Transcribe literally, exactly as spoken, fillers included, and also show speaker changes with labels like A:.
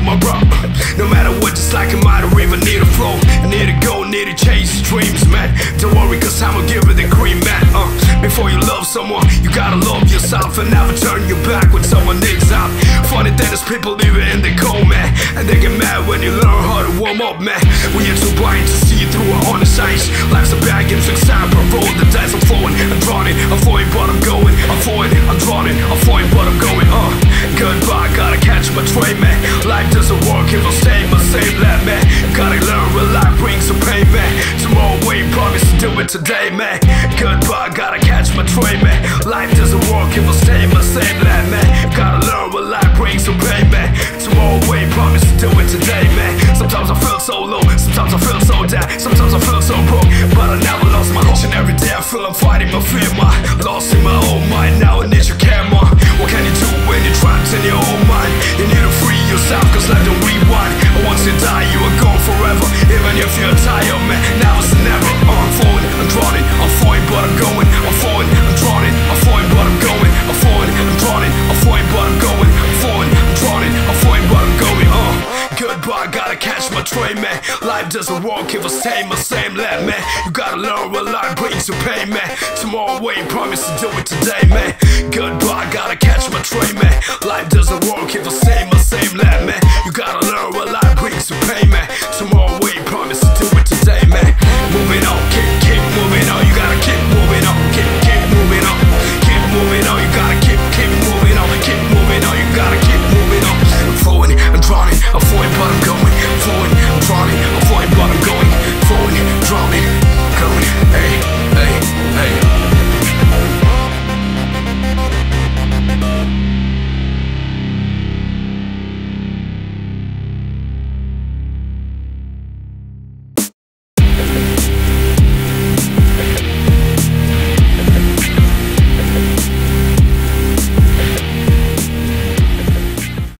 A: my bro. No matter what, just like a mighty river, need to flow. I need to go, need to chase dreams, man. Don't worry, cause I'ma give it the green, man. uh, Before you love someone, you gotta love yourself and never turn your back when someone needs help. Funny thing is people leave it in the cold, man, and they get mad when you learn how to warm up, man. When you're too blind to see through our honest eyes. Life's a bad game, so excited, but roll the dice. I'm flowing, I'm drawing, I'm flowing, but I'm going. I'm flowing, I'm drawing, I'm flowing, but I'm going. Uh, goodbye, gotta catch my train, man. Life doesn't work if I stay my same lap, man. Gotta learn what life brings some pain, man. Tomorrow we promise to do it today, man. Goodbye, gotta catch my train, man. Life doesn't work if I stay my same lap, man. Gotta learn what life brings some pain, man. Tomorrow we promise to do it today, man. Sometimes I feel so low, sometimes I feel so down, sometimes I feel so broke, but I never lost my hope. And every day I feel I'm fighting my fear, my lost in my own mind. Now I need your camera. What can you do when you're trapped in your own mind? You need to free yourself, cause life don't rewind. And once you die, you are gone forever. Even if you're tired, man, now it's never. uh, I'm flowing, I'm drawing, I'm flowing, but I'm going. I'm flowing, I'm drawing, I'm flowing, but I'm going. I'm flowing, I'm drawing, I'm flowing, but I'm going. I'm flowing, I'm drawing, I'm flowing, but I'm going. Uh, goodbye, gotta catch my train, man. Life doesn't work if I stay my same lap, man. You gotta learn what life brings you pain, man. Tomorrow we promise to do it today, man. Goodbye, gotta catch my train, man. Life doesn't work if I stay my same lap, man. You gotta learn